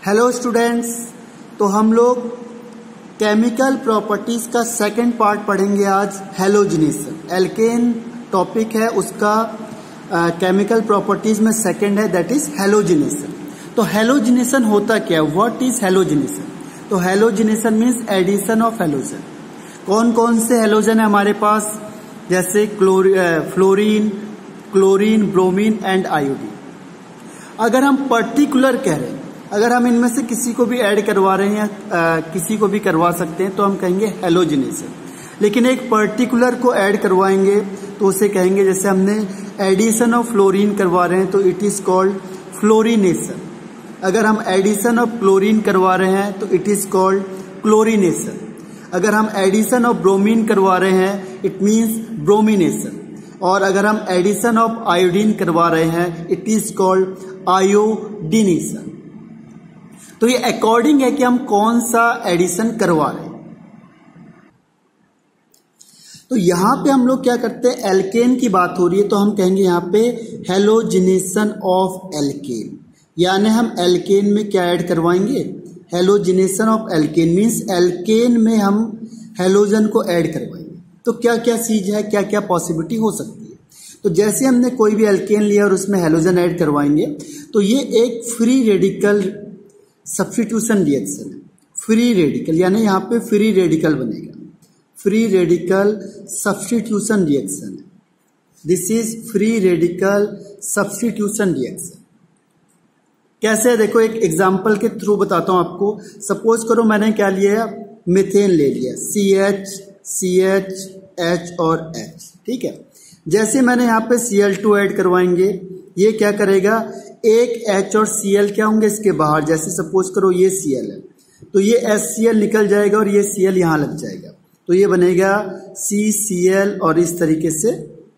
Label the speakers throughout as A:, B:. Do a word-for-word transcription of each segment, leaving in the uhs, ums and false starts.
A: Hello students, तो हम लोग केमिकल प्रॉपर्टीज का सेकंड पार्ट पढ़ेंगे आज। हैलोजिनेशन एल्केन टॉपिक है, उसका केमिकल uh, प्रॉपर्टीज में सेकंड है, दैट इज हैलोजिनेशन। तो हैलोजिनेशन होता क्या है? What is halogenation? तो halogenation means addition of halogen. कौन कौन से हैलोजन है हमारे पास? जैसे क्लोरी fluorine, chlorine, bromine and iodine. अगर हम पर्टिकुलर कह रहे हैं, अगर हम इनमें से किसी को भी ऐड करवा रहे हैं या आ, किसी को भी करवा सकते हैं तो हम कहेंगे हैलोजिनेशन। लेकिन एक पर्टिकुलर को ऐड करवाएंगे तो उसे कहेंगे, जैसे हमने एडिशन ऑफ फ्लोरीन करवा रहे हैं तो इट इज कॉल्ड फ्लोरिनेशन। अगर हम एडिशन ऑफ क्लोरीन करवा रहे हैं तो इट इज कॉल्ड क्लोरिनेशन। अगर हम एडिशन ऑफ ब्रोमीन करवा रहे हैं इट मीन्स ब्रोमिनेशन। और अगर हम एडिशन ऑफ आयोडीन करवा रहे हैं इट इज कॉल्ड आयोडीनेशन। तो ये अकॉर्डिंग है कि हम कौन सा एडिशन करवा रहे हैं। तो यहां पे हम लोग क्या करते हैं, एल्केन की बात हो रही है तो हम कहेंगे यहां पे हैलोजिनेशन ऑफ एल्केन, यानी हम एल्केन में क्या ऐड करवाएंगे? Halogenation of alkane means alkane में हम हैलोजन को ऐड करवाएंगे। तो क्या क्या चीज है, क्या क्या पॉसिबिलिटी हो सकती है? तो जैसे हमने कोई भी एल्केन लिया और उसमें हैलोजन ऐड करवाएंगे तो ये एक फ्री रेडिकल सब्स्टिट्यूशन रिएक्शन है। फ्री रेडिकल यानी यहाँ पे फ्री रेडिकल बनेगा, फ्री रेडिकल सब्स्टिट्यूशन रिएक्शन है। This is free radical substitution reaction. कैसे है देखो, एक एग्जांपल के थ्रू बताता हूं आपको। सपोज करो मैंने क्या लिया, मीथेन ले लिया, C H C H H और एच, ठीक है। जैसे मैंने यहाँ पे सी एल टू ऐड करवाएंगे, ये क्या करेगा, एक H और Cl क्या होंगे इसके बाहर। जैसे सपोज करो ये Cl है तो ये HCl निकल जाएगा और ये Cl यहां लग जाएगा तो ये बनेगा सी सी एल और इस तरीके से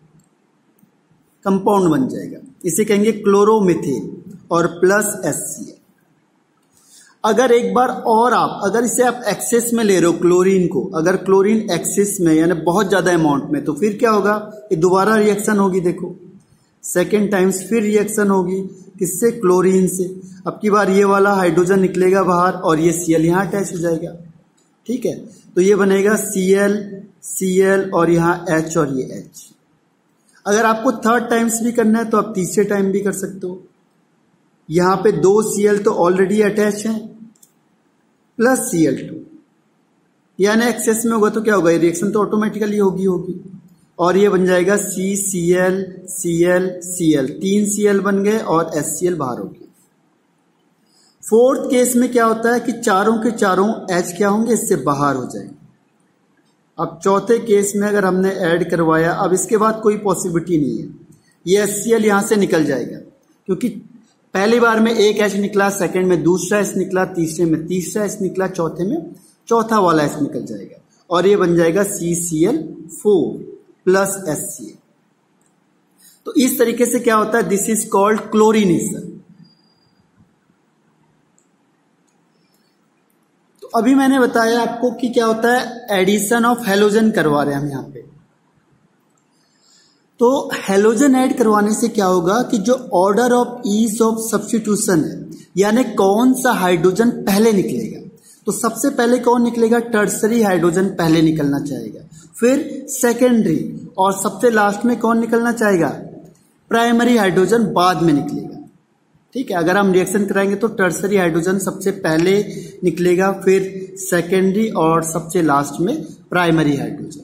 A: कंपाउंड बन जाएगा। इसे कहेंगे क्लोरोमीथेन और प्लस HCl। अगर एक बार और आप अगर इसे आप एक्सेस में ले रहे हो क्लोरीन को, अगर क्लोरीन एक्सेस में यानी बहुत ज्यादा अमाउंट में, तो फिर क्या होगा, ये दोबारा रिएक्शन होगी। देखो सेकेंड टाइम्स फिर रिएक्शन होगी, किससे? क्लोरीन से। अब की बार ये वाला हाइड्रोजन निकलेगा बाहर और ये Cl यहां अटैच हो जाएगा, ठीक है। तो ये बनेगा Cl Cl और यहां H और ये H। अगर आपको थर्ड टाइम्स भी करना है तो आप तीसरे टाइम भी कर सकते हो। यहां पे दो Cl तो ऑलरेडी अटैच हैं प्लस सी एल टू, यानी एक्सेस में होगा तो क्या होगा, ये रिएक्शन तो ऑटोमेटिकली होगी होगी और ये बन जाएगा C C L C L C L, तीन Cl बन गए और एच सी एल बाहर होगी। फोर्थ केस में क्या होता है कि चारों के चारों H क्या होंगे, इससे बाहर हो जाएंगे। अब चौथे केस में अगर हमने ऐड करवाया, अब इसके बाद कोई पॉसिबिलिटी नहीं है, ये एच सी एल यहां से निकल जाएगा, क्योंकि पहली बार में एक H निकला, सेकंड में दूसरा H निकला, तीसरे में तीसरा H निकला, चौथे में चौथा वाला H निकल जाएगा और ये बन जाएगा C C L four plus H C L. तो इस तरीके से क्या होता है, दिस इज कॉल्ड क्लोरिनेशन। तो अभी मैंने बताया आपको कि क्या होता है, एडिशन ऑफ हैलोजन करवा रहे हैं हम यहां पे। तो हैलोजन ऐड करवाने से क्या होगा कि जो order of ease of substitution है, यानी कौन सा हाइड्रोजन पहले निकलेगा, तो सबसे पहले कौन निकलेगा, टर्सरी हाइड्रोजन पहले निकलना चाहेगा, फिर सेकेंडरी और सबसे लास्ट में कौन निकलना चाहेगा, प्राइमरी हाइड्रोजन बाद में निकलेगा, ठीक है। अगर हम रिएक्शन कराएंगे तो टर्सरी हाइड्रोजन सबसे पहले निकलेगा, फिर सेकेंडरी और सबसे लास्ट में प्राइमरी हाइड्रोजन।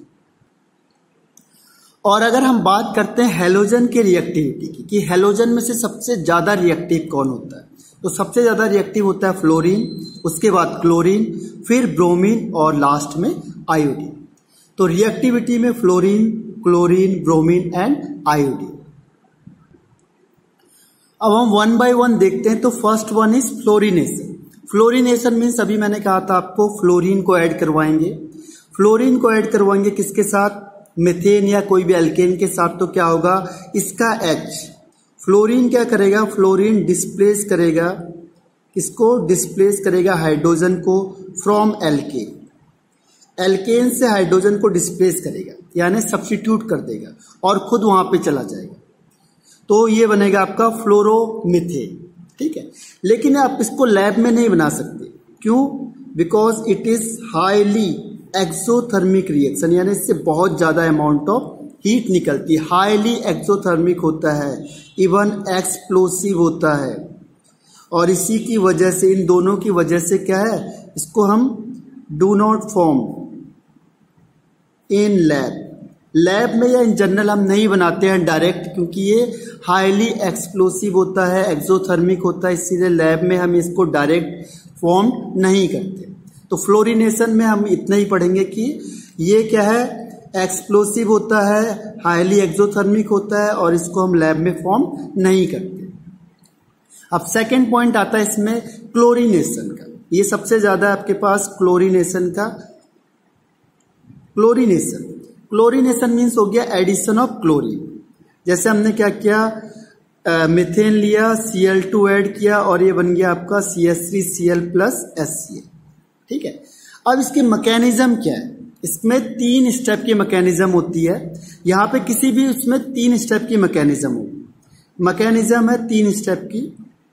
A: और अगर हम बात करते हैं हैलोजन के रिएक्टिविटी की, कि हैलोजन में से सबसे ज्यादा रिएक्टिव कौन होता है, तो सबसे ज्यादा रिएक्टिव होता है फ्लोरीन, उसके बाद क्लोरीन, फिर ब्रोमीन और लास्ट में आयोडीन। तो रिएक्टिविटी में fluorine, chlorine, bromine and iodine. अब हम वन बाय वन देखते हैं। तो first one is fluorination. Fluorination means अभी मैंने कहा था आपको, फ्लोरीन को ऐड करवाएंगे। फ्लोरीन को ऐड करवाएंगे किसके साथ, मीथेन या कोई भी एल्केन के साथ। तो क्या होगा, इसका H, फ्लोरीन क्या करेगा, फ्लोरीन डिस्प्लेस करेगा, किसको डिस्प्लेस करेगा, हाइड्रोजन को फ्रॉम एल्केन। एल्केन से हाइड्रोजन को डिस्प्लेस करेगा यानी सब्स्टिट्यूट कर देगा और खुद वहां पे चला जाएगा। तो ये बनेगा आपका फ्लोरोमीथेन। ठीक है। लेकिन आप इसको लैब में नहीं बना सकते, क्यों? Because it is highly exothermic reaction, यानी इससे बहुत ज्यादा अमाउंट ऑफ हीट निकलती है, हाईली एक्सोथर्मिक होता है, इवन एक्सप्लोसिव होता है। और इसी की वजह से, इन दोनों की वजह से क्या है, इसको हम do not form in lab. Lab में या इन जनरल हम नहीं बनाते हैं डायरेक्ट, क्योंकि ये हाईली एक्सप्लोसिव होता है, एक्सोथर्मिक होता है, इसीलिए लैब में हम इसको डायरेक्ट फॉर्म नहीं करते। तो फ्लोरिनेशन में हम इतना ही पढ़ेंगे कि ये क्या है, एक्सप्लोसिव होता है, हाईली एक्सोथर्मिक होता है, और इसको हम लैब में फॉर्म नहीं करते। अब सेकेंड पॉइंट आता है इसमें क्लोरीनेशन का। ये सबसे ज्यादा आपके पास क्लोरीनेशन का, क्लोरीनेशन क्लोरीनेशन मीन्स हो गया एडिशन ऑफ क्लोरीन। जैसे हमने क्या किया, मिथेन लिया, सी एल टू ऐड किया, और ये बन गया आपका C H three C L plus S C L. ठीक है। अब इसके मैकेनिज्म क्या है, इसमें तीन स्टेप की मैकेनिज्म होती है। यहां पे किसी भी उसमें तीन स्टेप की मैकेनिज्म होगी। मैकेनिज्म है तीन स्टेप की।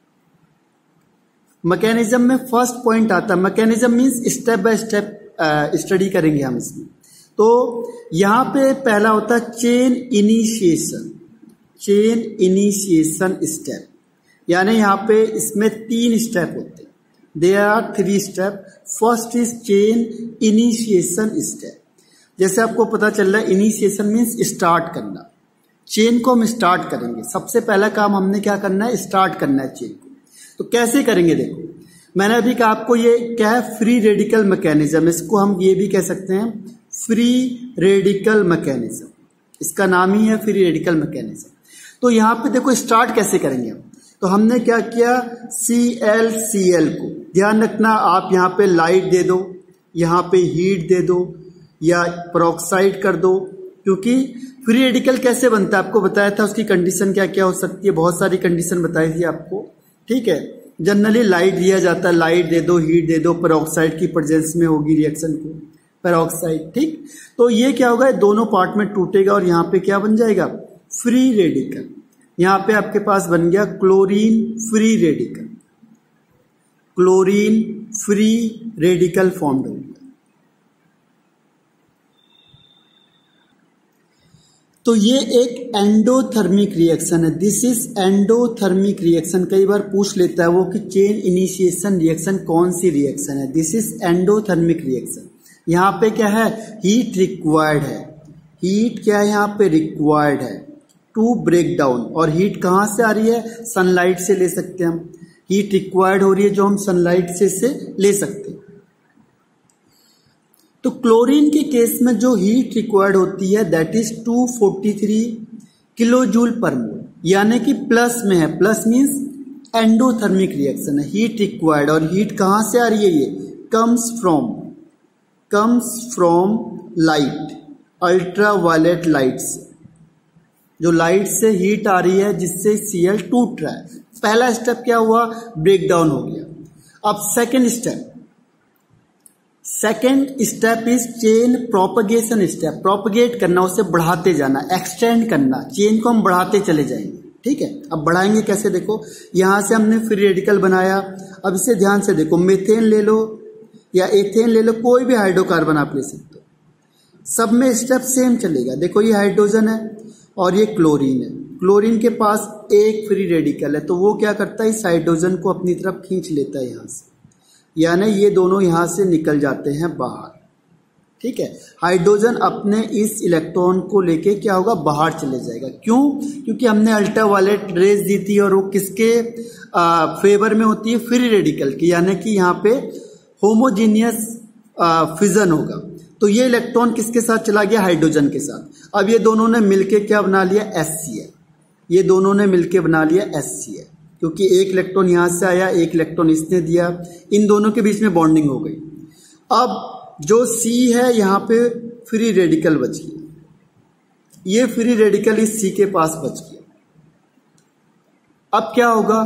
A: मैकेनिज्म में फर्स्ट पॉइंट आता है, mechanism means step by step study करेंगे हम इसमें। तो यहां पे पहला होता है chain initiation, chain initiation step, यानी यहां पे इसमें तीन स्टेप होते हैं। There are three step. First is chain initiation step. जैसे आपको पता चल रहा है, इनिशिएशन मीन्स स्टार्ट करना। चेन को हम स्टार्ट करेंगे, सबसे पहला काम हमने क्या करना है, स्टार्ट करना है चेन को। तो कैसे करेंगे, देखो मैंने अभी कहा आपको, ये क्या है, फ्री रेडिकल मैकेनिज्म। इसको हम ये भी कह सकते हैं फ्री रेडिकल मैकेनिज्म, इसका नाम ही है फ्री रेडिकल मैकेनिज्म। तो यहां पे देखो स्टार्ट कैसे करेंगे हम। तो हमने क्या किया, सी एल सी एल को, ध्यान रखना आप यहां पे लाइट दे दो, यहां पे हीट दे दो, या पेरोक्साइड कर दो, क्योंकि फ्री रेडिकल कैसे बनता है आपको बताया था, उसकी कंडीशन क्या क्या हो सकती है, बहुत सारी कंडीशन बताई थी आपको। ठीक है। जनरली लाइट दिया जाता है, लाइट दे दो, हीट दे दो, पेरोक्साइड की प्रेजेंस में होगी रिएक्शन को, पेरोक्साइड। ठीक। तो ये क्या होगा, दोनों पार्ट में टूटेगा और यहां पे क्या बन जाएगा, फ्री रेडिकल। यहां पे आपके पास बन गया chlorine free radical, chlorine free radical formed हो गया। तो ये एक एंडोथर्मिक रिएक्शन है, दिस इज एंडोथर्मिक रिएक्शन। कई बार पूछ लेता है वो कि चेन इनिशिएशन रिएक्शन कौन सी रिएक्शन है, दिस इज एंडोथर्मिक रिएक्शन। यहां पे क्या है, हीट रिक्वायर्ड है, हीट क्या है यहाँ पे रिक्वायर्ड है टू ब्रेक डाउन। और हीट कहां से आ रही है, सनलाइट से ले सकते हैं हम, हीट रिक्वायर्ड हो रही है जो हम सनलाइट से से ले सकते हैं। तो क्लोरीन के केस में जो हीट रिक्वायर्ड होती है that is two forty three kilo joule per mole, यानी कि प्लस में है, प्लस मींस एंडोथर्मिक रिएक्शन है, हीट रिक्वायर्ड। और हीट कहां से आ रही है, ये comes from comes from light, ultra violet light से, जो लाइट से हीट आ रही है जिससे सीएल टूट रहा है। पहला स्टेप क्या हुआ, ब्रेक डाउन हो गया। अब second step, second step is chain propagation step, propagate करना, उसे बढ़ाते जाना, एक्सटेंड करना, चेन को हम बढ़ाते चले जाएंगे। ठीक है। अब बढ़ाएंगे कैसे, देखो यहां से हमने फ्री रेडिकल बनाया, अब इसे ध्यान से देखो, मीथेन ले लो या एथेन ले लो, कोई भी हाइड्रोकार्बन आप ले सकते हो, सब में स्टेप सेम चलेगा। देखो ये हाइड्रोजन है और ये क्लोरीन है, क्लोरीन के पास एक फ्री रेडिकल है, तो वो क्या करता है, इस हाइड्रोजन को अपनी तरफ खींच लेता है यहां से, यानी ये दोनों यहां से निकल जाते हैं बाहर। ठीक है। हाइड्रोजन अपने इस इलेक्ट्रॉन को लेके क्या होगा, बाहर चले जाएगा। क्यों, क्योंकि हमने अल्ट्रावायलेट रेज दी थी और वो किसके आ, फेवर में होती है, फ्री रेडिकल की, यानी कि यहाँ पे होमोजीनियस फिजन होगा। तो ये इलेक्ट्रॉन किसके साथ चला गया, हाइड्रोजन के साथ। अब ये दोनों ने मिलके क्या बना लिया, एस सी एल, ये दोनों ने मिलके बना लिया एस सी एल, क्योंकि एक इलेक्ट्रॉन यहां से आया, एक इलेक्ट्रॉन इसने दिया, इन दोनों के बीच में बॉन्डिंग हो गई। अब जो सी है यहां पे फ्री रेडिकल बच गया, ये फ्री रेडिकल इस सी के पास बच गया। अब क्या होगा,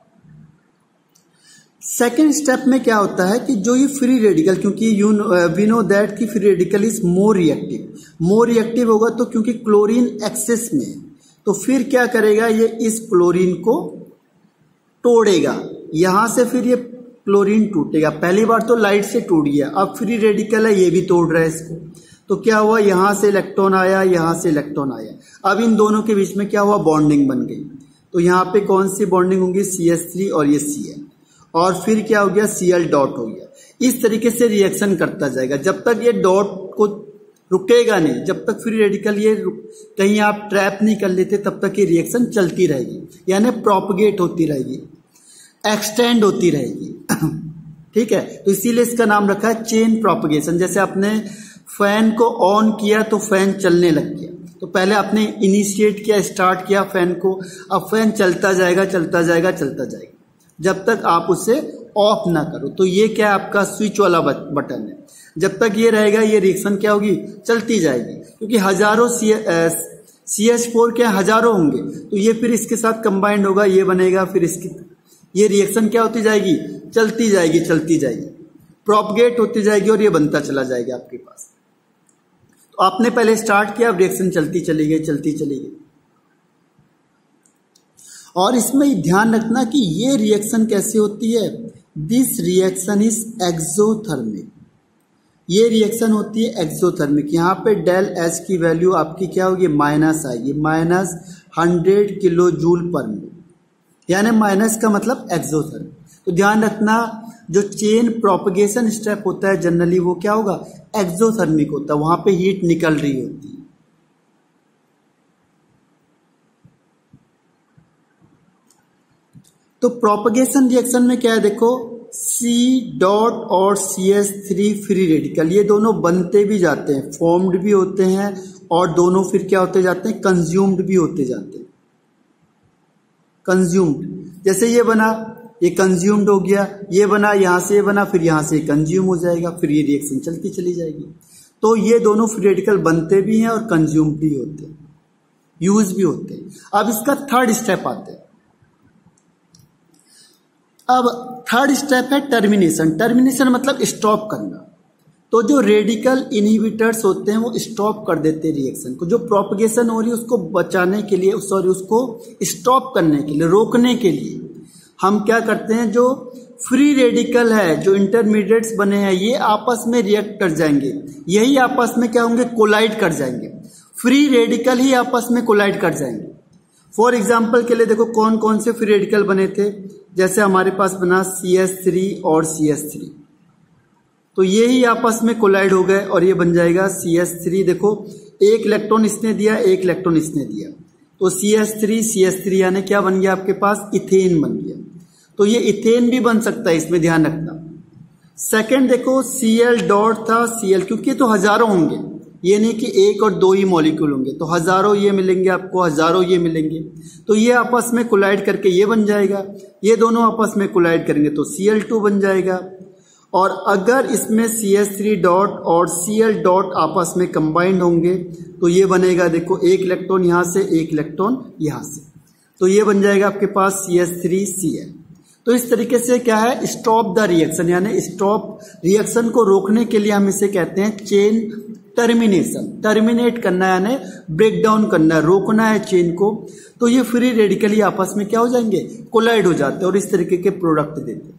A: सेकेंड स्टेप में क्या होता है कि जो ये फ्री रेडिकल, क्योंकि यू वी नो दैट कि free radical is more reactive, more reactive होगा तो क्योंकि क्लोरीन एक्सेस में है, तो फिर क्या करेगा, ये इस क्लोरीन को तोड़ेगा, यहां से फिर ये क्लोरीन टूटेगा। पहली बार तो लाइट से टूट गया, अब फ्री रेडिकल है, ये भी तोड़ रहा है इसको। तो क्या हुआ, यहां से इलेक्ट्रॉन आया, यहां से इलेक्ट्रॉन आया, अब इन दोनों के बीच में क्या हुआ, बॉन्डिंग बन गई। तो यहाँ पे कौन सी बॉन्डिंग होगी, सी एच थ्री और ये सी एल, और फिर क्या हो गया, सी एल डॉट हो गया। इस तरीके से रिएक्शन करता जाएगा जब तक ये डॉट को रुकेगा नहीं, जब तक फ्री रेडिकल ये कहीं आप ट्रैप नहीं कर लेते तब तक ये रिएक्शन चलती रहेगी, यानी प्रोपगेट होती रहेगी, एक्सटेंड होती रहेगी। ठीक है, तो इसीलिए इसका नाम रखा है चेन प्रोपगेशन। जैसे आपने फैन को ऑन किया तो फैन चलने लग गया, तो पहले आपने इनिशिएट किया, स्टार्ट किया फैन को, अब फैन चलता जाएगा चलता जाएगा चलता जाएगा जब तक आप उसे ऑफ ना करो। तो ये क्या आपका स्विच वाला बटन है, जब तक ये रहेगा ये रिएक्शन क्या होगी, चलती जाएगी, क्योंकि हजारों सी एच फोर क्या हजारों होंगे, तो ये फिर इसके साथ कंबाइंड होगा, ये बनेगा, फिर इसकी ये रिएक्शन क्या होती जाएगी, चलती जाएगी चलती जाएगी, प्रोपगेट होती जाएगी और ये बनता चला जाएगा आपके पास। तो आपने पहले स्टार्ट किया, अब रिएक्शन चलती चली गई चलती चली गई। और इसमें ध्यान रखना कि ये रिएक्शन कैसे होती है, दिस रिएक्शन इज एक्सोथर्मिक, ये रिएक्शन होती है एक्सोथर्मिक। यहाँ पे डेल एच की वैल्यू आपकी क्या होगी, माइनस आएगी, minus hundred kilo joule per minute, यानी माइनस का मतलब एक्सोथर्मिक। तो ध्यान रखना, जो चेन प्रोपगेशन स्टेप होता है जनरली वो क्या होगा, एक्सोथर्मिक होता है, वहां पे हीट निकल रही होती है। तो प्रोपगेशन रिएक्शन में क्या है, देखो C डॉट और C H three free radical, ये दोनों बनते भी जाते हैं, फॉर्म्ड भी होते हैं, और दोनों फिर क्या होते जाते हैं, कंज्यूम्ड भी होते जाते हैं। कंज्यूम्ड, जैसे ये बना, ये कंज्यूम्ड हो गया, ये बना, यहां से ये बना, फिर यहां से कंज्यूम हो जाएगा, फिर ये रिएक्शन चलती चली जाएगी। तो ये दोनों फ्री रेडिकल बनते भी हैं और कंज्यूम भी होते हैं, यूज भी होते हैं। अब इसका थर्ड स्टेप आते हैं। अब थर्ड स्टेप है टर्मिनेशन। टर्मिनेशन मतलब स्टॉप करना। तो जो रेडिकल इनहिबिटर्स होते हैं वो स्टॉप कर देते हैं रिएक्शन को, जो प्रोपगेशन हो रही है उसको बचाने के लिए, सॉरी उसको स्टॉप करने के लिए, रोकने के लिए हम क्या करते हैं, जो फ्री रेडिकल है, जो इंटरमीडिएट्स बने हैं, ये आपस में रिएक्ट कर जाएंगे, यही आपस में क्या होंगे, कोलाइड कर जाएंगे, फ्री रेडिकल ही आपस में कोलाइड कर जाएंगे। फॉर एग्जाम्पल के लिए देखो कौन कौन से फ्री रेडिकल बने थे, जैसे हमारे पास बना सी एच थ्री और सी एच थ्री, तो ये ही आपस में कोलाइड हो गए और ये बन जाएगा सी एच थ्री। देखो एक इलेक्ट्रॉन इसने दिया, एक इलेक्ट्रॉन इसने दिया, तो C H three C H three यानी क्या बन गया आपके पास, इथेन बन गया। तो ये इथेन भी बन सकता है, इसमें ध्यान रखना। सेकंड देखो सी एल डॉट था, सी एल, क्योंकि तो हजारों होंगे, ये नहीं कि एक और दो ही मॉलिक्यूल होंगे, तो हजारों ये मिलेंगे आपको, हजारों ये मिलेंगे, तो ये आपस में कोलाइड करके ये बन जाएगा, ये दोनों आपस में कोलाइड करेंगे तो सी एल टू बन जाएगा। और अगर इसमें सी एच थ्री डॉट और सी एल डॉट आपस में कंबाइंड होंगे तो ये बनेगा, देखो एक इलेक्ट्रॉन यहां से, एक इलेक्ट्रॉन यहां से, तो ये बन जाएगा आपके पास C H three C L. तो इस तरीके से क्या है, स्टॉप द रिएक्शन, यानी स्टॉप रिएक्शन को रोकने के लिए हम इसे कहते हैं चेन टर्मिनेशन। टर्मिनेट करना है यानी ब्रेक डाउन करना है, रोकना है चेन को, तो ये फ्री रेडिकली आपस में क्या हो जाएंगे, कोलाइड हो जाते हैं और इस तरीके के प्रोडक्ट देते हैं।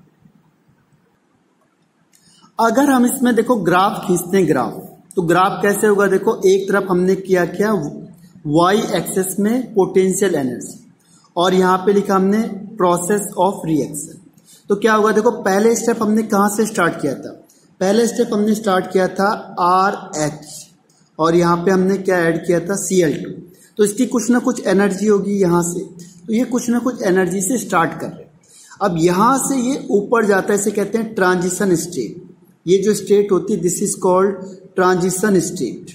A: अगर हम इसमें देखो ग्राफ खींचते हैं, ग्राफ, तो ग्राफ कैसे होगा, देखो एक तरफ हमने किया क्या, वाई एक्सेस में पोटेंशियल एनर्जी, और यहां पे लिखा हमने प्रोसेस ऑफ रिएक्शन। तो क्या होगा, देखो पहले स्टेप हमने कहां से स्टार्ट किया था, पहले स्टेप हमने स्टार्ट किया था आर एच, और यहां पे हमने क्या ऐड किया था, सी एल टू। तो इसकी कुछ ना कुछ एनर्जी होगी यहां से, तो ये कुछ ना कुछ एनर्जी से स्टार्ट कर रहे हैं। अब यहां से ये ऊपर जाता है, इसे कहते हैं ट्रांजिशन स्टेट। ये जो स्टेट होती है this is called transition state.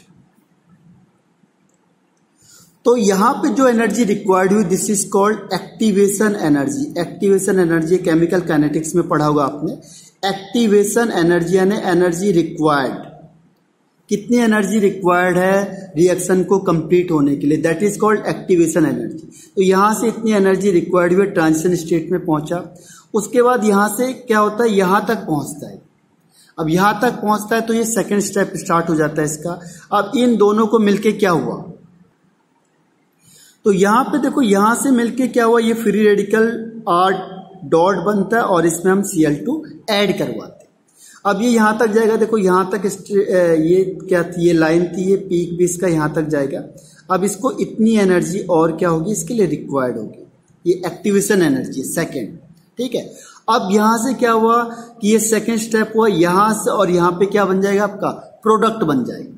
A: तो यहां पे जो एनर्जी रिक्वायर्ड हुई this is called activation energy. Activation energy chemical kinetics में पढ़ा होगा आपने। एक्टिवेशन एनर्जी यानी एनर्जी रिक्वायर्ड, कितनी एनर्जी रिक्वायर्ड है रिएक्शन को कंप्लीट होने के लिए, that is called activation energy. तो यहां से इतनी एनर्जी रिक्वायर्ड हुई, ट्रांजिशन स्टेट में पहुंचा, उसके बाद यहां से क्या होता है, यहां तक पहुंचता है। अब यहां तक पहुंचता है तो ये सेकंड स्टेप स्टार्ट हो जाता है इसका। अब इन दोनों को मिलके क्या हुआ, तो यहां पे देखो यहां से मिलके क्या हुआ, ये फ्री रेडिकल आर डॉट बनता है और इसमें हम सी एल टू ऐड करवाते हैं। अब ये यहां तक जाएगा, देखो यहां तक ये क्या थी, ये लाइन थी, ये पीक भी इसका यहां तक जाएगा। अब इसको इतनी एनर्जी और क्या होगी इसके लिए रिक्वायर्ड होगी, ये एक्टिवेशन एनर्जी सेकेंड, ठीक है। अब यहां से क्या हुआ कि ये सेकेंड स्टेप हुआ, यहां से और यहां पे क्या बन जाएगा आपका प्रोडक्ट बन जाएगा।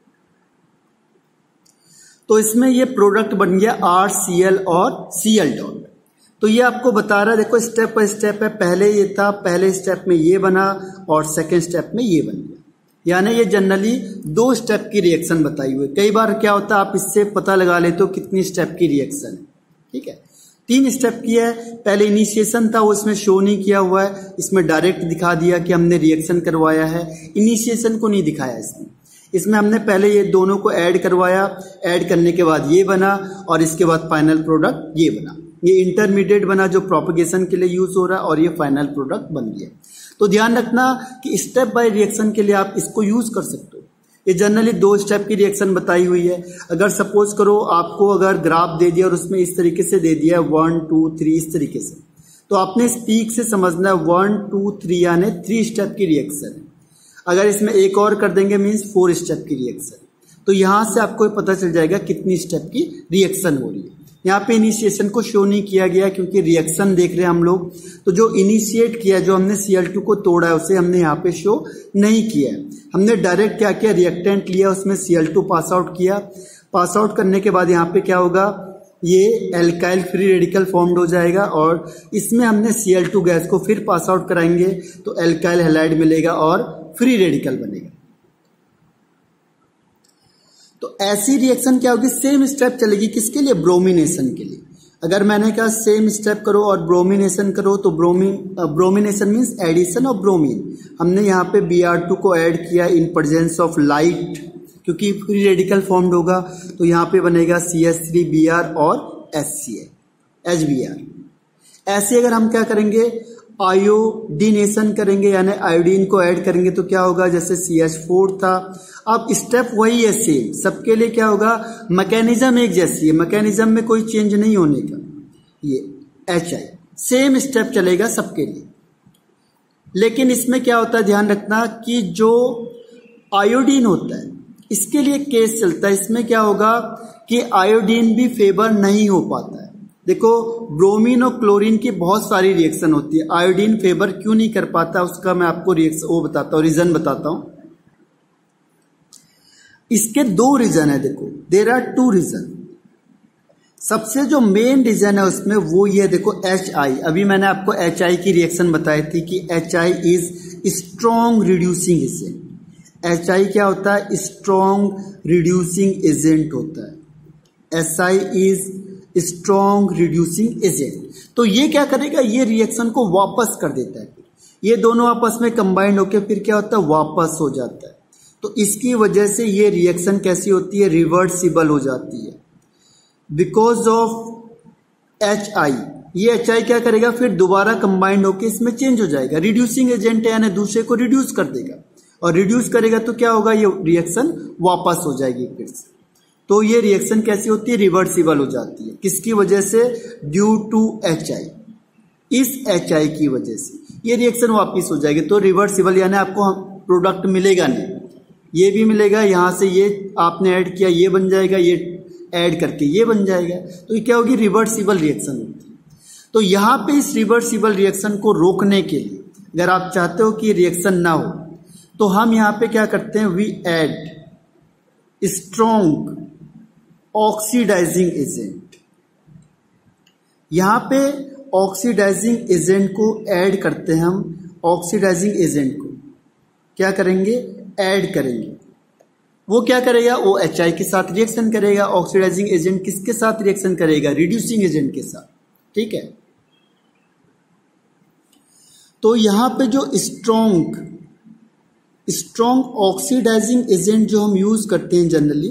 A: तो इसमें ये प्रोडक्ट बन गया आर सी एल और सी एल डॉट। तो ये आपको बता रहा है, देखो स्टेप बाय स्टेप है, पहले ये था, पहले स्टेप में ये बना और सेकेंड स्टेप में ये बन गया। यानी ये जनरली दो स्टेप की रिएक्शन बताई हुई। कई बार क्या होता है आप इससे पता लगा लेते हो कितनी स्टेप की रिएक्शन है, ठीक है। तीन स्टेप की है, पहले इनिशिएशन था वो इसमें शो नहीं किया हुआ है, इसमें डायरेक्ट दिखा दिया कि हमने रिएक्शन करवाया है, इनिशिएशन को नहीं दिखाया इसमें। इसमें हमने पहले ये दोनों को ऐड करवाया, ऐड करने के बाद ये बना और इसके बाद फाइनल प्रोडक्ट ये बना। ये इंटरमीडिएट बना जो प्रोपगेशन के लिए यूज हो रहा है और ये फाइनल प्रोडक्ट बन गया। तो ध्यान रखना कि स्टेप बाय रिएक्शन के लिए आप इसको यूज कर सकते हो। ये जनरली दो स्टेप की रिएक्शन बताई हुई है। अगर सपोज करो आपको अगर ग्राफ दे दिया और उसमें इस तरीके से दे दिया वन टू थ्री इस तरीके से, तो आपने इस पीक से समझना है वन टू थ्री यानी थ्री स्टेप की रिएक्शन है। अगर इसमें एक और कर देंगे मीन्स फोर स्टेप की रिएक्शन। तो यहां से आपको पता चल जाएगा कितनी स्टेप की रिएक्शन हो रही है। यहाँ पे इनिशिएशन को शो नहीं किया गया क्योंकि रिएक्शन देख रहे हैं हम लोग, तो जो इनिशिएट किया, जो हमने सी एल टू को तोड़ा है उसे हमने यहाँ पे शो नहीं किया है। हमने डायरेक्ट क्या किया, रिएक्टेंट लिया, उसमें C L two pass out किया। पास आउट करने के बाद यहाँ पे क्या होगा, ये एल्काइल फ्री रेडिकल फॉर्म्ड हो जाएगा और इसमें हमने सी एल टू गैस को फिर पास आउट कराएंगे तो एल्काइल हैलाइड मिलेगा और फ्री रेडिकल बनेगा। तो ऐसी रिएक्शन क्या होगी, सेम स्टेप चलेगी किसके लिए, ब्रोमिनेशन के लिए। अगर मैंने कहा सेम स्टेप करो और ब्रोमिनेशन करो तो bromine bromination means addition of bromine. हमने यहाँ पे बी आर टू को ऐड किया इन प्रेजेंस ऑफ लाइट, क्योंकि फ्री रेडिकल फॉर्म्ड होगा तो यहाँ पे बनेगा C H three B R और H C H B R. ऐसे अगर हम क्या करेंगे, आयोडीनेशन करेंगे यानी आयोडीन को ऐड करेंगे तो क्या होगा, जैसे सी एच फोर था। अब स्टेप वही है सेम सबके लिए, क्या होगा, मैकेनिज्म एक जैसी है, मैकेनिज्म में कोई चेंज नहीं होने का। ये एच आई सेम स्टेप चलेगा सबके लिए, लेकिन इसमें क्या होता है ध्यान रखना कि जो आयोडीन होता है इसके लिए केस चलता है। इसमें क्या होगा कि आयोडीन भी फेवर नहीं हो पाता है। देखो ब्रोमीन और क्लोरीन की बहुत सारी रिएक्शन होती है, आयोडीन फेवर क्यों नहीं कर पाता उसका मैं आपको रिएक्शन वो बताता हूँ, रीजन बताता हूं। इसके दो रीजन है, देखो देयर आर टू रीजन। सबसे जो मेन रीजन है उसमें वो ये देखो एच आई। अभी मैंने आपको एच आई की रिएक्शन बताई थी कि H I is strong reducing agent. H I क्या होता है, स्ट्रॉन्ग रिड्यूसिंग एजेंट होता है। S I is strong reducing agent. तो ये क्या करेगा, ये रिएक्शन को वापस कर देता है। ये दोनों आपस में कंबाइंड होकर फिर क्या होता है, वापस हो जाता है। तो इसकी वजह से ये रिएक्शन कैसी होती है, रिवर्सिबल हो जाती है बिकॉज ऑफ एच आई। ये एच आई क्या करेगा, फिर दोबारा कंबाइंड होकर इसमें चेंज हो जाएगा। रिड्यूसिंग एजेंट है यानी दूसरे को रिड्यूस कर देगा और रिड्यूस करेगा तो क्या होगा, ये रिएक्शन वापस हो जाएगी फिर से। तो ये रिएक्शन कैसी होती है, रिवर्सिबल हो जाती है। किसकी वजह से, ड्यू टू एच आई। इस एच आई की वजह से ये रिएक्शन वापस हो जाएगी। तो रिवर्सिबल यानी आपको प्रोडक्ट मिलेगा नहीं, ये भी मिलेगा, यहां से ये आपने ऐड किया ये बन जाएगा, ये ऐड करके ये बन जाएगा। तो ये क्या होगी, रिवर्सिबल रिएक्शन होती है। तो यहां पे इस रिवर्सिबल रिएक्शन को रोकने के लिए अगर आप चाहते हो कि रिएक्शन ना हो तो हम यहां पे क्या करते हैं, we add strong oxidising agent. यहां पे ऑक्सीडाइजिंग एजेंट को ऐड करते हैं हम। ऑक्सीडाइजिंग एजेंट को क्या करेंगे, ऐड करेंगे। वो क्या करेगा, वो एच आई के साथ रिएक्शन करेगा। ऑक्सीडाइजिंग एजेंट किसके साथ रिएक्शन करेगा, रिड्यूसिंग एजेंट के साथ, ठीक है। तो यहां पे जो स्ट्रॉन्ग स्ट्रॉन्ग ऑक्सीडाइजिंग एजेंट जो हम यूज करते हैं जनरली,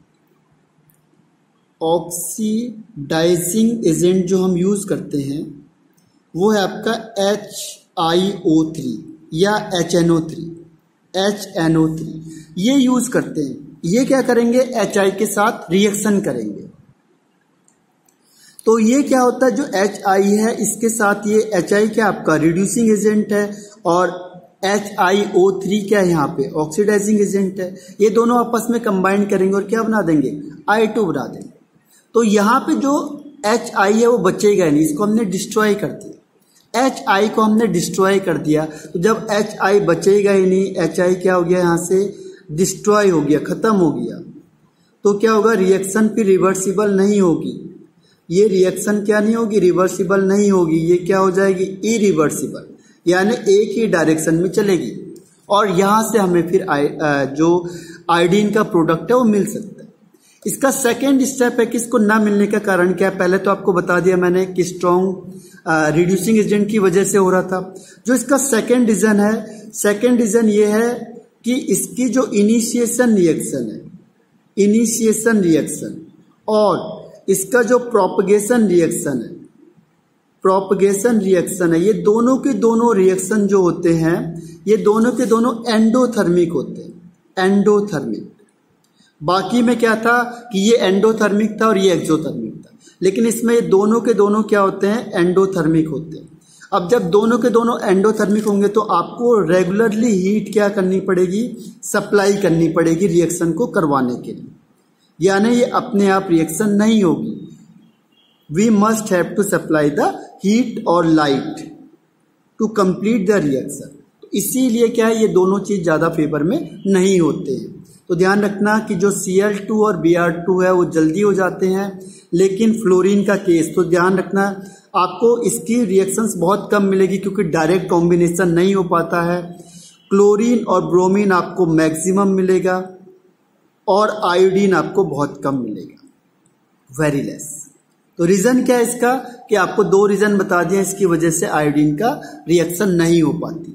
A: ऑक्सीडाइजिंग एजेंट जो हम यूज करते हैं वो है आपका एच आई ओ थ्री या H N O three. H N O three ये यूज करते हैं। ये क्या करेंगे, एच आई के साथ रिएक्शन करेंगे। तो ये क्या होता है, जो एच आई है इसके साथ ये एच आई क्या आपका रिड्यूसिंग एजेंट है, और एच आई ओ थ्री क्या है यहाँ पे ऑक्सीडाइजिंग एजेंट है। ये दोनों आपस में कंबाइन करेंगे और क्या बना देंगे, आई टू बना देंगे। तो यहाँ पे जो एच आई है वो बचेगा नहीं, इसको हमने डिस्ट्रॉय कर दिया, एच आई को हमने डिस्ट्रॉय कर दिया। तो जब एच आई बचेगा ही नहीं, एच आई क्या हो गया यहाँ से डिस्ट्रॉय हो गया, खत्म हो गया, तो क्या होगा, रिएक्शन फिर रिवर्सिबल नहीं होगी। ये रिएक्शन क्या नहीं होगी, रिवर्सिबल नहीं होगी, ये क्या हो जाएगी, इरिवर्सिबल, यानी एक ही डायरेक्शन में चलेगी और यहां से हमें फिर आई, जो आयोडीन का प्रोडक्ट है वो मिल सकता है। इसका सेकेंड स्टेप है कि इसको ना मिलने का कारण क्या है, पहले तो आपको बता दिया मैंने कि स्ट्रॉन्ग रिड्यूसिंग एजेंट की वजह से हो रहा था। जो इसका सेकेंड रीजन है, सेकेंड रीजन ये है कि इसकी जो इनिशिएशन रिएक्शन है, इनिशिएशन रिएक्शन और इसका जो प्रोपगेशन रिएक्शन है, प्रोपगेशन रिएक्शन है, ये दोनों के दोनों रिएक्शन जो होते हैं ये दोनों के दोनों एंडोथर्मिक होते हैं, एंडोथर्मिक। बाकी में क्या था कि ये एंडोथर्मिक था और ये एक्सोथर्मिक था, लेकिन इसमें ये दोनों के दोनों क्या होते हैं, एंडोथर्मिक होते हैं। अब जब दोनों के दोनों एंडोथर्मिक होंगे तो आपको रेगुलरली हीट क्या करनी पड़ेगी, सप्लाई करनी पड़ेगी रिएक्शन को करवाने के लिए, यानी ये अपने आप रिएक्शन नहीं होगी। We must have to supply the heat और light to complete the reaction. तो इसीलिए क्या है, ये दोनों चीज ज्यादा फेवर में नहीं होते हैं। तो ध्यान रखना कि जो सी एल टू और बी आर टू है वो जल्दी हो जाते हैं, लेकिन फ्लोरीन का केस तो ध्यान रखना आपको इसकी रिएक्शंस बहुत कम मिलेगी क्योंकि डायरेक्ट कॉम्बिनेशन नहीं हो पाता है। क्लोरीन और ब्रोमीन आपको मैक्सिमम मिलेगा और आयोडीन आपको बहुत कम मिलेगा, वेरी लेस। तो रीजन क्या है इसका, कि आपको दो रीजन बता दिए इसकी वजह से आयोडीन का रिएक्शन नहीं हो पाती।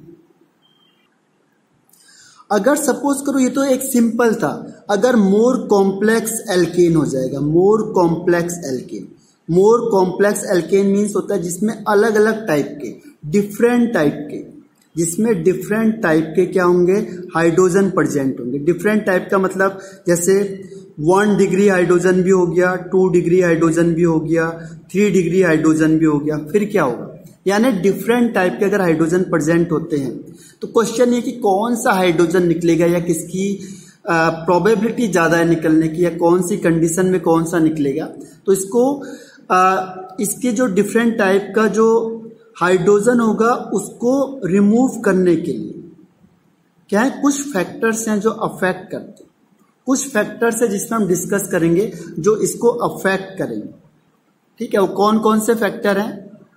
A: अगर सपोज करो ये तो एक सिंपल था, अगर मोर कॉम्प्लेक्स एल्केन हो जाएगा, more complex alkane, more complex alkane means होता है जिसमें अलग अलग टाइप के, डिफरेंट टाइप के, जिसमें डिफरेंट टाइप के क्या होंगे, हाइड्रोजन प्रेजेंट होंगे। डिफरेंट टाइप का मतलब जैसे वन डिग्री हाइड्रोजन भी हो गया, टू डिग्री हाइड्रोजन भी हो गया, थ्री डिग्री हाइड्रोजन भी हो गया, फिर क्या होगा, यानी डिफरेंट टाइप के अगर हाइड्रोजन प्रेजेंट होते हैं तो क्वेश्चन ये कि कौन सा हाइड्रोजन निकलेगा या किसकी प्रोबेबिलिटी ज्यादा है निकलने की, या कौन सी कंडीशन में कौन सा निकलेगा। तो इसको आ, इसके जो डिफरेंट टाइप का जो हाइड्रोजन होगा उसको रिमूव करने के लिए क्या है, कुछ फैक्टर्स हैं जो अफेक्ट करते हैं, कुछ फैक्टर्स है जिसमें हम डिस्कस करेंगे जो इसको अफेक्ट करेंगे। ठीक है, वो कौन कौन से फैक्टर हैं,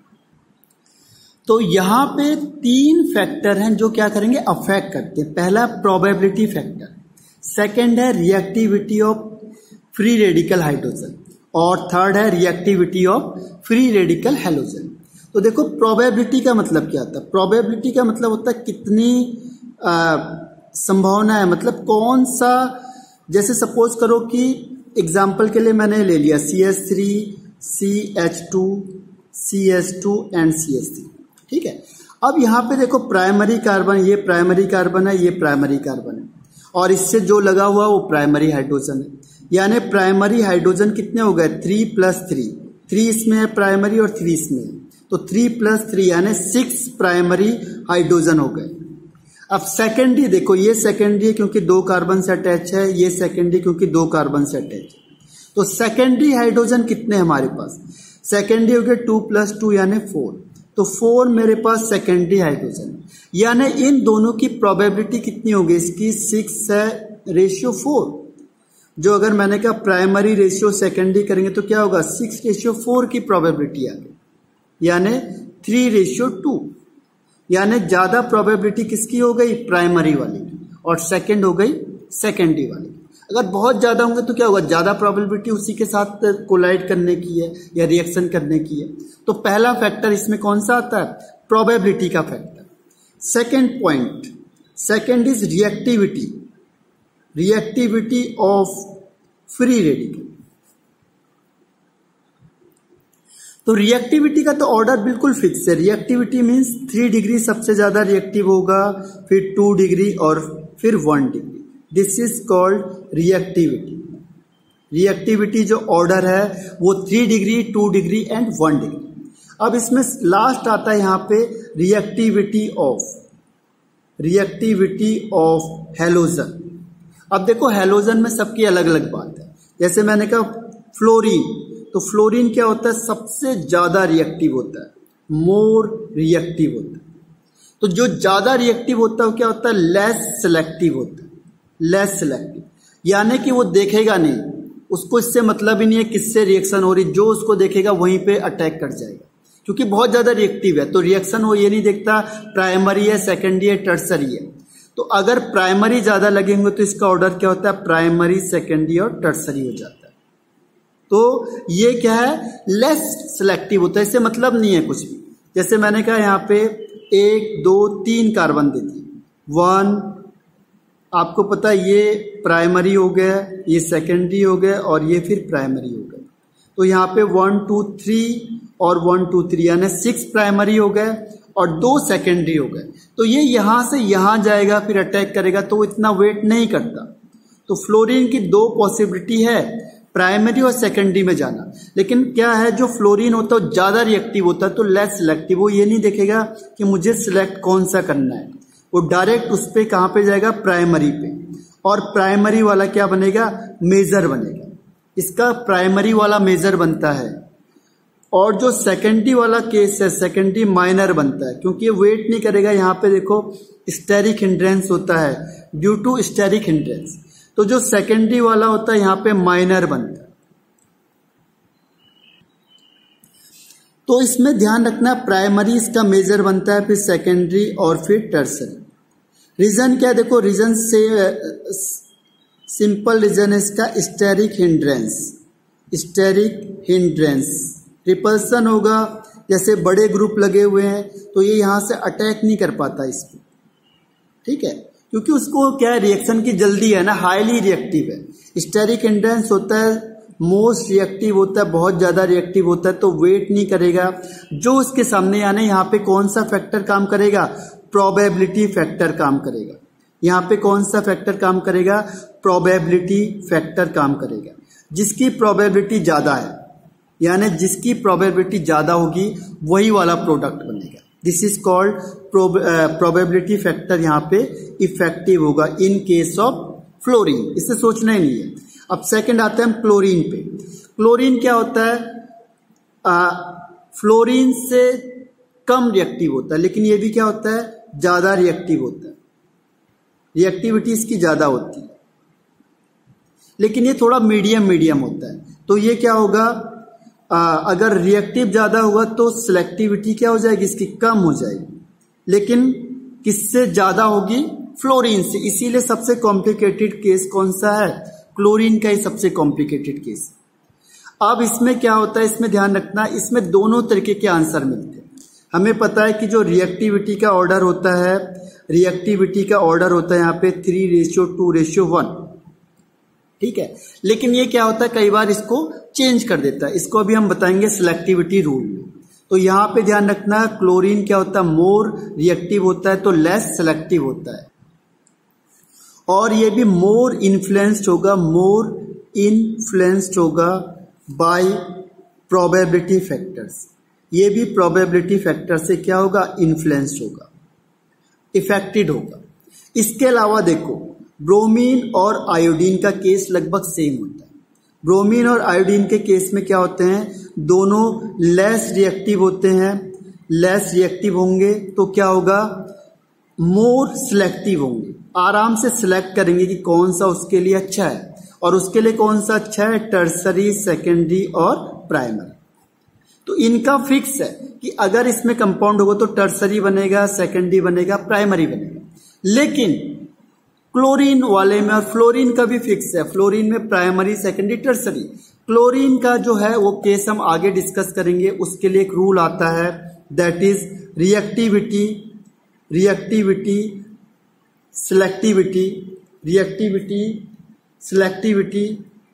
A: तो यहां पे तीन फैक्टर हैं जो क्या करेंगे, अफेक्ट करते हैं। पहला प्रोबेबिलिटी फैक्टर, सेकंड है reactivity of free radical hydrogen, और थर्ड है reactivity of free radical halogen. तो देखो प्रोबेबिलिटी का मतलब क्या होता है, प्रोबेबिलिटी का मतलब होता है कितनी संभावना है, मतलब कौन सा, जैसे सपोज करो कि एग्जाम्पल के लिए मैंने ले लिया C H three, C H two, C H two and C H three. ठीक है, अब यहां पे देखो प्राइमरी कार्बन, ये प्राइमरी कार्बन है, ये प्राइमरी कार्बन है, और इससे जो लगा हुआ वो प्राइमरी हाइड्रोजन है, यानी प्राइमरी हाइड्रोजन कितने हो गए, थ्री प्लस थ्री, थ्री इसमें है प्राइमरी और थ्री इसमें है, तो थ्री प्लस थ्री यानी सिक्स प्राइमरी हाइड्रोजन हो गए। अब सेकेंडरी देखो, ये सेकेंडरी है क्योंकि दो कार्बन से अटैच है, ये सेकेंडरी क्योंकि दो कार्बन से अटैच है। तो सेकेंडरी हाइड्रोजन कितने हमारे पास, सेकेंडरी हो गए टू प्लस टू यानी फोर, तो फोर मेरे पास सेकेंडरी हाइड्रोजन, यानी इन दोनों की प्रोबेबिलिटी कितनी होगी, इसकी सिक्स है रेशियो फोर। जो अगर मैंने कहा प्राइमरी रेशियो सेकेंडरी करेंगे तो क्या होगा, सिक्स रेशियो फोर की प्रोबेबिलिटी आ गई, यानी थ्री रेशियो टू, यानी ज्यादा प्रोबेबिलिटी किसकी हो गई, प्राइमरी वाली की, और सेकंड हो गई सेकेंडरी वाली। अगर बहुत ज्यादा होंगे तो क्या होगा, ज्यादा प्रोबेबिलिटी उसी के साथ कोलाइड करने की है या रिएक्शन करने की है। तो पहला फैक्टर इसमें कौन सा आता है, प्रोबेबिलिटी का factor. Second point, second is reactivity, reactivity of free radical. तो रिएक्टिविटी का तो ऑर्डर बिल्कुल फिक्स है, रिएक्टिविटी मींस थ्री डिग्री सबसे ज्यादा रिएक्टिव होगा, फिर टू डिग्री और फिर one degree, this is called reactivity. Reactivity जो ऑर्डर है वो three degree, two degree and one degree. अब इसमें लास्ट आता है यहाँ पे reactivity of reactivity of halogen. अब देखो हैलोजन में सबकी अलग अलग बात है। जैसे मैंने कहा फ्लोरीन, तो फ्लोरीन क्या होता है, सबसे ज्यादा रिएक्टिव होता है, मोर रिएक्टिव होता है। तो जो ज्यादा रिएक्टिव होता है वो क्या होता है, लेस सिलेक्टिव होता है, लेस सिलेक्टिव, यानी कि वो देखेगा नहीं, उसको इससे मतलब ही नहीं है किससे रिएक्शन हो रही, जो उसको देखेगा वहीं पे अटैक कर जाएगा, क्योंकि बहुत ज्यादा रिएक्टिव है। तो रिएक्शन वो ये नहीं देखता प्राइमरी है, सेकेंडरी है, टर्सरी है। तो अगर प्राइमरी ज्यादा लगेंगे तो इसका ऑर्डर क्या होता है, प्राइमरी, सेकेंडरी और टर्सरी हो जाता है। तो ये क्या है, लेस सिलेक्टिव होता है, इससे मतलब नहीं है कुछ भी। जैसे मैंने कहा यहाँ पे एक दो तीन कार्बन देती है, वन, आपको पता है ये प्राइमरी हो गया, ये सेकेंडरी हो गया और ये फिर प्राइमरी हो गया। तो यहाँ पे वन टू थ्री और वन टू थ्री यानी सिक्स प्राइमरी हो गए और दो सेकेंडरी हो गए। तो ये यहां से यहां जाएगा फिर अटैक करेगा, तो इतना वेट नहीं करता। तो फ्लोरीन की दो पॉसिबिलिटी है, प्राइमरी और सेकेंडरी में जाना। लेकिन क्या है, जो फ्लोरीन होता है ज्यादा रिएक्टिव होता है तो लेस सिलेक्टिव। वो ये नहीं देखेगा कि मुझे सिलेक्ट कौन सा करना है, वो डायरेक्ट उस पे कहां पे जाएगा, प्राइमरी पे। और प्राइमरी वाला क्या बनेगा, मेजर बनेगा। इसका प्राइमरी वाला मेजर बनता है और जो सेकेंडरी वाला केस है सेकेंडरी माइनर बनता है, क्योंकि ये वेट नहीं करेगा। यहाँ पे देखो स्टेरिक हिंड्रेंस होता है, ड्यू टू स्टेरिक हिंड्रेंस। तो जो सेकेंडरी वाला होता है यहाँ पे माइनर बनता है। तो इसमें ध्यान रखना, प्राइमरी इसका मेजर बनता है, फिर सेकेंडरी और फिर टर्सरी। रीजन क्या है, देखो रीजन से सिंपल रीजन है इसका steric hindrance. Steric hindrance repulsion होगा, जैसे बड़े ग्रुप लगे हुए हैं तो ये यहां से अटैक नहीं कर पाता इसको, ठीक है, क्योंकि उसको क्या है, रिएक्शन की जल्दी है ना, हाईली रिएक्टिव है। स्टेरिक हिंड्रेंस होता है मोस्ट रिएक्टिव होता है, बहुत ज्यादा रिएक्टिव होता है, तो वेट नहीं करेगा। जो उसके सामने यानी यहाँ पे कौन सा फैक्टर काम करेगा, प्रोबेबिलिटी फैक्टर काम करेगा। यहाँ पे कौन सा फैक्टर काम करेगा, प्रोबेबिलिटी फैक्टर काम करेगा। जिसकी प्रोबेबिलिटी ज्यादा है, यानी जिसकी प्रोबेबिलिटी ज्यादा होगी वही वाला प्रोडक्ट बनेगा। This is called probability factor, यहाँ पे इफेक्टिव होगा इन केस ऑफ फ्लोरीन। इससे सोचना ही नहीं है। अब सेकंड आते हैं हम क्लोरीन पे। क्लोरीन क्या होता है, आ, फ्लोरीन से कम रिएक्टिव होता है, लेकिन ये भी क्या होता है, ज्यादा रिएक्टिव होता है। रिएक्टिविटी इसकी ज्यादा होती है, लेकिन ये थोड़ा मीडियम मीडियम होता है। तो ये क्या होगा, आ, अगर रिएक्टिव ज्यादा हुआ तो सिलेक्टिविटी क्या हो जाएगी, इसकी कम हो जाएगी। लेकिन किससे ज्यादा होगी, फ्लोरीन से। इसीलिए सबसे कॉम्प्लिकेटेड केस कौन सा है, क्लोरीन का ही सबसे कॉम्प्लिकेटेड केस। अब इसमें क्या होता है, इसमें ध्यान रखना, इसमें दोनों तरीके के आंसर मिलते हैं। हमें पता है कि जो रिएक्टिविटी का ऑर्डर होता है, रिएक्टिविटी का ऑर्डर होता है यहाँ पे three ratio two ratio one, ठीक है। लेकिन ये क्या होता है, कई बार इसको चेंज कर देता है। इसको अभी हम बताएंगे सिलेक्टिविटी रूल में। तो यहाँ पे ध्यान रखना, क्लोरीन क्या होता है, मोर रिएक्टिव होता है तो लेस सिलेक्टिव होता है। और ये भी मोर इन्फ्लुएंस्ड होगा, मोर इन्फ्लुएंस्ड होगा बाय प्रोबेबिलिटी फैक्टर्स। ये भी प्रोबेबिलिटी फैक्टर से क्या होगा, इन्फ्लुएंस्ड होगा, इफेक्टेड होगा। इसके अलावा देखो ब्रोमीन और आयोडीन का केस लगभग सेम होता है। ब्रोमीन और आयोडीन के केस में क्या होते हैं, दोनों लेस रिएक्टिव होते हैं। लेस रिएक्टिव होंगे तो क्या होगा, मोर सिलेक्टिव होंगे, आराम से सिलेक्ट करेंगे कि कौन सा उसके लिए अच्छा है। और उसके लिए कौन सा अच्छा है, टर्सरी, सेकेंडरी और प्राइमरी। तो इनका फिक्स है कि अगर इसमें कंपाउंड होगा तो टर्सरी बनेगा, सेकेंडरी बनेगा, प्राइमरी बनेगा। लेकिन क्लोरीन वाले में और फ्लोरीन का भी फिक्स है, फ्लोरीन में प्राइमरी, सेकेंडरी, टर्सरी। क्लोरीन का जो है वो केस हम आगे डिस्कस करेंगे। उसके लिए एक रूल आता है, that is reactivity, reactivity, selectivity, reactivity, selectivity,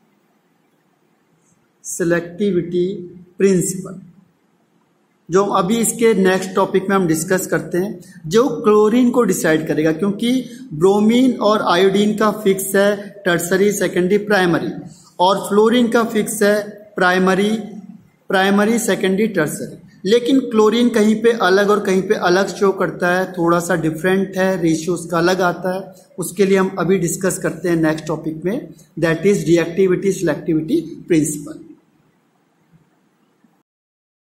A: selectivity principle, जो अभी इसके नेक्स्ट टॉपिक में हम डिस्कस करते हैं, जो क्लोरीन को डिसाइड करेगा। क्योंकि ब्रोमीन और आयोडीन का फिक्स है टर्सरी, सेकेंडरी, प्राइमरी, और फ्लोरीन का फिक्स है प्राइमरी प्राइमरी सेकेंडरी टर्सरी। लेकिन क्लोरीन कहीं पे अलग और कहीं पे अलग शो करता है, थोड़ा सा डिफरेंट है, रेशियो उसका अलग आता है। उसके लिए हम अभी डिस्कस करते हैं नेक्स्ट टॉपिक में, that is reactivity selectivity principal.